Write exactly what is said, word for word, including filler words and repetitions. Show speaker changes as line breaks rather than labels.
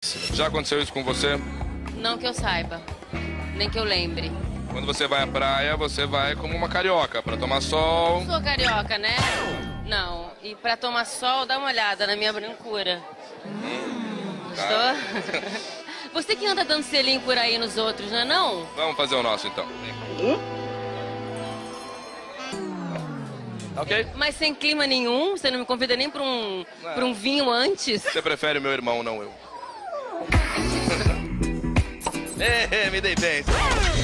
Já aconteceu isso com você?
Não que eu saiba, nem que eu lembre.
Quando você vai à praia, você vai como uma carioca, pra tomar sol.
Sou carioca, né? Não. E pra tomar sol, dá uma olhada na minha brancura.
Hum,
Gostou?
tá.
Você que anda dando selinho por aí nos outros, não é não?
Vamos fazer o nosso, então. Ok?
Mas sem clima nenhum? Você não me convida nem pra um, pra um vinho antes?
Você prefere o meu irmão, não eu. É, me dei bem.